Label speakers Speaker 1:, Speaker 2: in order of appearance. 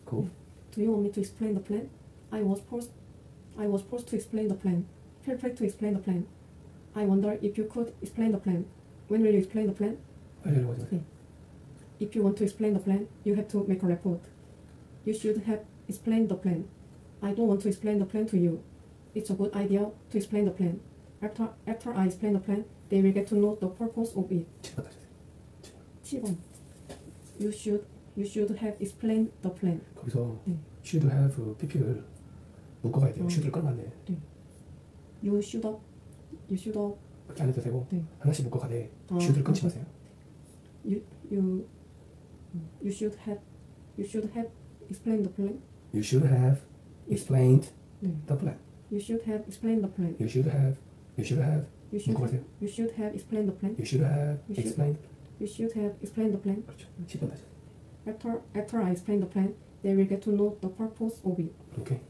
Speaker 1: Cool.
Speaker 2: Do you want me to explain the plan? I was forced to explain the plan. Feel free to explain the plan. I wonder if you could explain the plan. When will you explain the plan?
Speaker 1: 빨리 하려고 하지 마세요.
Speaker 2: If you want to explain the plan, you have to make a report. You should have explained the plan. I don't want to explain the plan to you. It's a good idea to explain the plan. After I explain the plan, they will get to know the purpose of it.
Speaker 1: 7번 다시 하세요.
Speaker 2: 7번. You should have explained the plan.
Speaker 1: 거기서
Speaker 2: 네.
Speaker 1: should have PP를 묶어가야 돼요. should를 끌어놨네.
Speaker 2: 네. You should have.
Speaker 1: 그렇게 안 해도 되고
Speaker 2: 네.
Speaker 1: 하나씩 묶어가되 should를 끊지 마세요.
Speaker 2: You should have explained the plan.
Speaker 1: You should have explained
Speaker 2: 네.
Speaker 1: the plan.
Speaker 2: You should have explained the plan.
Speaker 1: You should have 묶어가세요.
Speaker 2: You should have explained the plan.
Speaker 1: You should have
Speaker 2: You should-
Speaker 1: explained.
Speaker 2: You should have explained the plan.
Speaker 1: 그렇죠. 10번 다시.
Speaker 2: After I explain the plan, they will get to know the purpose of it.
Speaker 1: 오케이.